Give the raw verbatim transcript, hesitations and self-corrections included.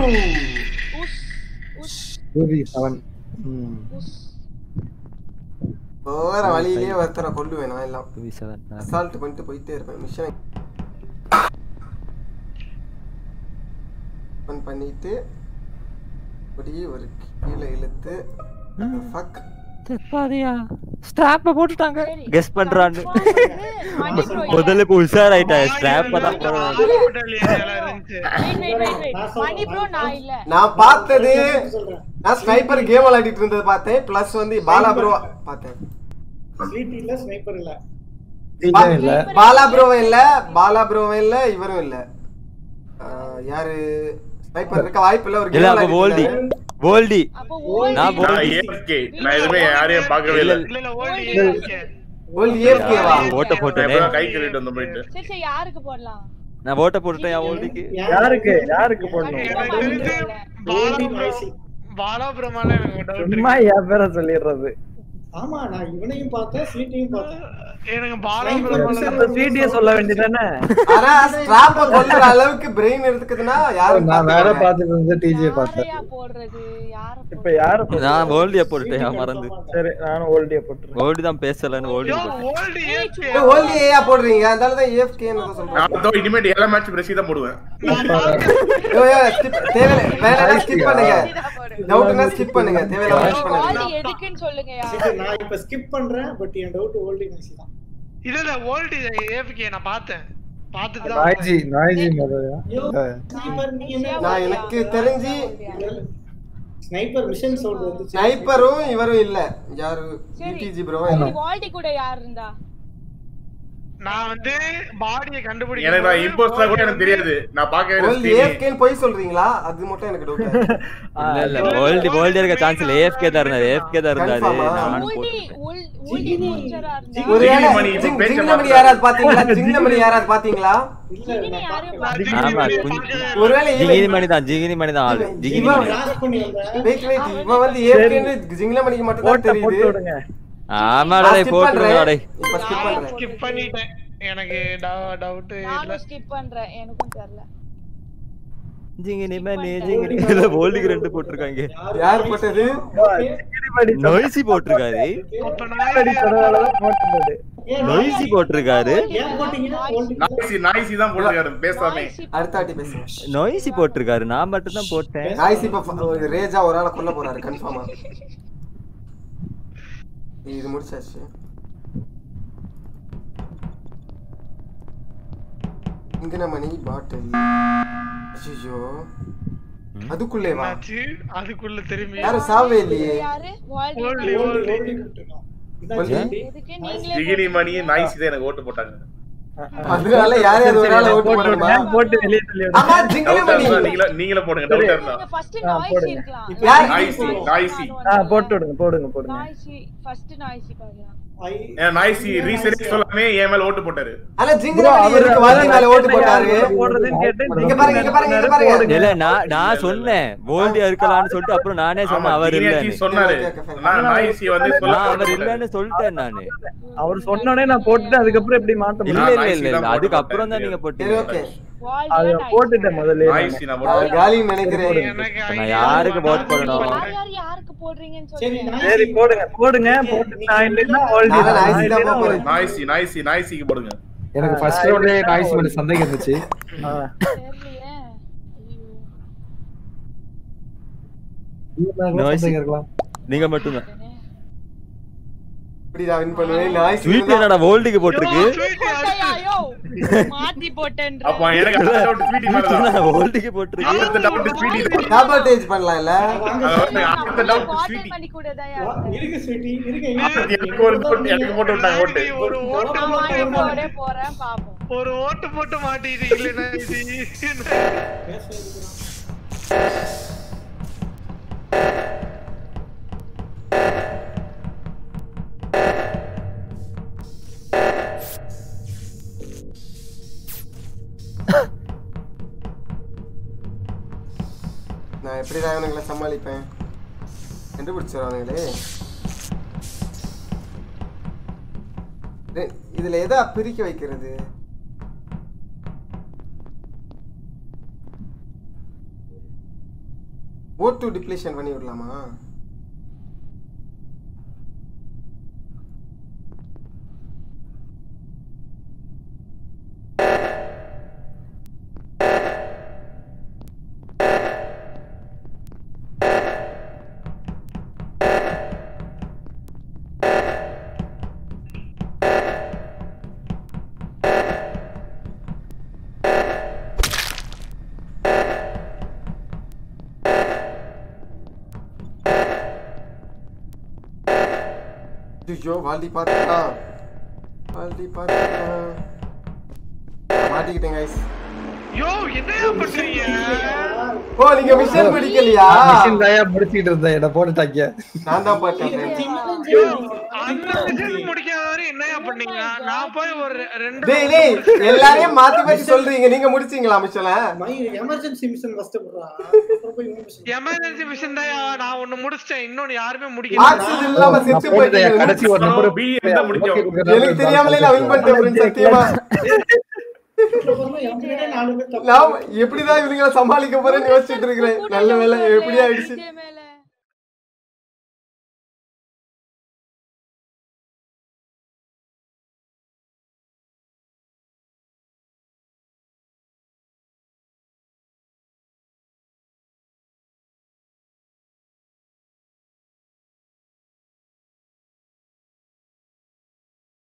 Ruby seven. போற வழியிலேயே ஒருத்தரை கொல்லுவேன் நான் எல்லாம். அசால்ட் பண்ணிட்டு போயிட்டே இருப்பேன். மிஷன் ஓபன் பண்ணிட்டு அப்படியே ஒரு கீழே இழுத்து ஃபக் தெப்பாரியா ஸ்ட்ராப்ப போட்டுட்டாங்க. கெஸ் பண்றான்னு முதல்ல போய் உஷார் ஆயிட்டா. ஸ்ட்ராப்ப தான் மணி ப்ரோ நான் இல்ல. நான் பார்த்தது நான் ஸ்னைப்பர் கேம் விளையாடிட்டு இருந்தது பார்த்தேன். பிளஸ் வந்து பாலா ப்ரோ பார்த்தேன். ஸ்லீப்பி இல்ல ஸ்னைப்பர் இல்ல. இல்ல பாலா ப்ரோவும் இல்ல பாலா ப்ரோவும் இல்ல இவரும் இல்ல. யாரு ஸ்னைப்பர் இருக்க வாய்ப்பு இல்ல. ஒரு கேம் இல்ல வோல்டி வோல்டி நான் வோல்டி ஏஎஃப்கே நான் எதுமே யாரையும் பார்க்கவே இல்ல. இல்ல இல்ல வோல்டி ஏஎஃப்கே வோல்டி ஏஎஃப்கே வா ஓட்ட போட்டனே. கை கறிட்டு வந்து போயிட்டு சரி சரி யாருக்கு போடலாம்? நான் ஓட்ட போட்டுட்டேன். யா வோல்டிக்கு யாருக்கு யாருக்கு போடணும்? பாலா பிரமால எனக்கு டவுட். சும்மா யா பேர சொல்லிடுறது. ஆமா நான் இவனையும் பார்த்தேன் ஸ்லீட்டையும் பார்த்தேன். எனக்கு பாலா பிரமால ஸ்வீட்டியே சொல்ல வேண்டியதானே. ஆனா ஸ்ட்ராப்ப கொல்ற அளவுக்கு பிரெயின் இருக்குதுன்னா யாரும் நான் வேற பாத்துட்டு இருந்த டிஜே பார்த்தேன். யாரையா போடுறது? யார இப்போ யார நான் வோல்டிய போட்டுட்டேன். மறந்து சரி நானும் வோல்டிய போட்டுறேன். வோல்டி தான் பேசலன்னு வோல்டி போட்டேன். வோல்டி ஏஎஃப்கே வோல்டி ஏயா போடுறீங்க? அதனால தான் ஏஎஃப்கே ன்னு சொல்றேன். நான் தோ இனிமேட் எல்லா மேட்ச் பிரசி தான் போடுவேன். யோ யோ ஸ்கிப் தேவல வேணா ஸ்கிப் பண்ணுங்க. டவுட்னா ஸ்கிப் பண்ணுங்க. தேவல வாட்ச் பண்ணுங்க. வோல்டி எதுக்குன்னு சொல்லுங்க யா. நான் இப்ப ஸ்கிப் பண்றேன். பட் என் டவுட் வோல்டி மேசி தான். இல்ல இல்ல வோல்டி ஏஎஃப்கே நான் பார்த்தேன். பார்த்துட்டு தான் நாய்ஜி நாய்ஜி மதயா. ஸ்னைப்பர் நீ என்ன? நான் எனக்கு தெரிஞ்சு ஸ்னைப்பர் மிஷன் சவுண்ட் வந்து ஸ்னைப்பரும் இவரும் இல்ல. யாரு டிஜி ப்ரோ இல்ல. வோல்டி கூட யார் இருந்தா? நான் வந்து பாடியை கண்டுபிடிக்க எனக்கு நான் இம்போஸ்டர் கூட எனக்கு தெரியாது. நான் பார்க்கவே இல்ல. வோல்டி ஏஎஃப்கே ன்னு போய் சொல்றீங்களா? அது மட்டும் எனக்கு டவுட் இருக்கு. இல்ல இல்ல வோல்டி வோல்டி இருக்க சான்ஸ் இல்ல. ஏஎஃப்கே தான் இருந்தாரு. ஏஎஃப்கே தான் இருந்தாரு. நான் வோல்டி வோல்டி மூச்சரா இருந்தா. ஒருவேளை ஜிங்லமணி யாராவது பாத்தீங்களா? ஜிங்லமணி யாராவது பாத்தீங்களா? ஜிங்கினி யாரும் ஆமா ஒருவேளை ஜிகினி மணி தான். ஜிகினி மணி தான் ஆளு. ஜிகினி மணி கிராஸ் பண்ணி வந்தேன். வெயிட் வெயிட் இவன் வந்து ஏஎஃப்கே ன்னு ஜிங்லமணிக்கு மட்டும் தான் தெரியுது. போட்டு விடுங்க. ஆமாடா டேய் போட்டுடா டேய். இப்ப ஸ்கிப் பண்றேன். ஸ்கிப் பண்ணிட்டேன். எனக்கு டவுட் இல்ல. நானும் ஸ்கிப் பண்றேன். எனக்கும் தெரியல. ஜிங்கினி மணி ஜிங்கினி இல்ல வோல்டிக்கு ரெண்டு போட்டுருக்காங்க. யார் போட்டது? நோய்சி போட்டுருக்காரு. அப்ப நான் அடி பரவாயில்ல போட்டுறது. நோய்சி போட்டுருக்காரு. ஏன் போட்டீங்க? வோல்டி நாய்சி நாய்சி தான் போடுறாரு பேசாமே. அடுத்த வாட்டி பேசுங்க. நோய்சி போட்டுருக்காரு. நான் மட்டும் தான் போட்டேன். நாய்ஸ் இப்ப ரேஜா ஒரு ஆளை கொல்ல போறாரு கன்ஃபார்மா. இது முடிச்சாச்சு. இங்கனமணி பாட்டில். ஐயோ அதுக்குள்ளே வா. என்னாச்சு? அதுக்குள்ள திரும்பி யாரும் சாவே இல்லையே. யாரு? வோல்டி. வோல்டி வோல்டி எதுக்கு நீங்களே ஜிகினி மணி நாய்சி தான் எனக்கு ஓட்டு போட்டாங்க. அதனால யார் யார் ஒரு ஆளை ஓட்டு போடணுமா? போட்டு வெளிய தள்ளி விடு. ஆமா ஜிங்கிலி மணி. நீங்களே நீங்களே போடுங்க. டவுட் இருந்தா நீங்க ஃபர்ஸ்ட் நாய்ஸ் இருக்கலாம். யார்? நாய்சி நாய்சி ஆ போட்டு விடுங்க போடுங்க போடுங்க. நாய்ஸி ஃபர்ஸ்ட் நாய்ஸி பாக்கலாம். ஏன் நாய்சி ரீசென்ட் சொல்லாமே என் மேல ஓட்டு போட்டாரு. ஆனா ஜிங்கிலி மணி எதுக்கு வாலி மேல ஓட்டு போட்டாரு? போடுறதுன்னு கேட்டு இங்க பாருங்க இங்க பாருங்க இங்க பாருங்க. இல்ல நான் நான் சொன்னேன் வோல்டியா இருக்கலாம்னு சொல்லிட்டு அப்புறம் நானே சொன்னேன் அவர் இல்லன்னு. சொன்னாரு. நான் நாய்சி வந்து நான் சொல்ல அவர் இல்லன்னு சொல்லிட்டேன் நானு. அவர் சொன்னோனே நான் போட்டுட்டு அதுக்கு அப்புறம் எப்படி மாத்த இல்ல முடியும்? இல்ல இல்ல அதுக்கு அப்புறம் தான் நீங்க சரி போட்டீங்க. ஓகே. அத போட்டுட்டேன் முதல்ல. நாய்சி நான் அவர் போட்டேன். காலின்னு நினைக்கிறேன். இப்ப நான் யாருக்கு vote பண்ணணும்? யார் யார் யாருக்கு போடுறீங்கன்னு சரி சொல்லுங்க. சரி போடுங்க போடுங்க போட்டு நான் இல்லனா வோல்டி நான் நாய்ஸி தான் போறேன். நாய்சி நாய்சி நாய்சிக்கு போடுங்க. எனக்கு ஃபர்ஸ்ட் ரவுண்ட்லயே நாய்ஸ் மேல சந்தேகம் இருந்துச்சு. தெரியலையே. ஐயோ. நாய்ஸி இருக்கலாம். நீங்க மட்டும் தான். இப்படி நான் வின் பண்ணுவேன். நாய்ஸ் ஸ்வீட் என்னடா வோல்டிக்கு போட்டுருக்கு? போட்டயா, யோ. மாத்தி போட்டேன்ற. அப்ப எனக்கு அந்த டவுட் ஸ்வீட்டி மேல தான். நான் வோல்டிக்கு போட்டுருக்கு. அடுத்த டவுட் ஸ்வீட்டி தான். சாபோட்டேஜ் பண்ணலாம் இல்ல? அடுத்த டவுட் வாட்டர் ஸ்வீட்டி. பண்ணி கூடதாயா. இருக்கு ஸ்வீட்டி இருக்கு. எனக்கு ஒரு போட்டு எனக்கு போட்டு விட்டாங்க ஓட்டு. ஒரு ஓட்டு ஆமா போட்டு போறே போறேன் பாப்போம். ஒரு ஓட்டு போட்டு மாட்டிட்டு இல்லனா இது நான் எப்படி தான் இவனுங்களை சமாளிப்பேன்? கண்டுபிடிச்சிருவானுங்களே. டேய், இதுல எதா பிரிக்க வைக்கிறது? ஓட்டு டிப்ளீஷன் பண்ணி விடலாமா? ஐயோ வால்டி பாத்துட்டா வால்டி பாத்துட்டா மாட்டிக்கிட்டேன் गाइस. யோ என்னையா பண்றீங்க? ஓ நீங்க மிஷன் படிக்கலையா? மிஷன் தாயா முடிச்சிட்டு இருந்தேன். என்ன போட்டுட்டாங்க. நான் தான் போட்டேன். யோ அந்த மிஷன் முடிக்காத வரை என்னையா பண்ணீங்க? நான் போய் ஒரு ரெண்டு டேய் டேய் எல்லாரையும் மாத்தி மாத்தி சொல்றீங்க. நீங்க முடிச்சீங்களா மிஷனை? எமர்ஜென்சி மிஷன் ஃபர்ஸ்ட் போடுறா. அப்புறம் போய் மிஷன் எமர்ஜென்சி மிஷன் தாயா நான் ஒன்னு முடிச்சிட்டேன். இன்னொன்னு யாருமே முடிக்கல. ஆக்சிஜன் இல்லாம செத்து போயிட்டீங்க. கடைசி ஒரு நம்பர் பி எந்த முடிக்கும்? எனக்கு தெரியாமலே நான் வின் பண்ணிட்டேன் ஃப்ரெண்ட்ஸ் சத்தியமா. நான் எப்படிதான் இவங்கள சமாளிக்க போறேன்னு யோசிச்சுட்டு இருக்கிறேன். நல்ல வேளை எப்படி ஆயிடுச்சு.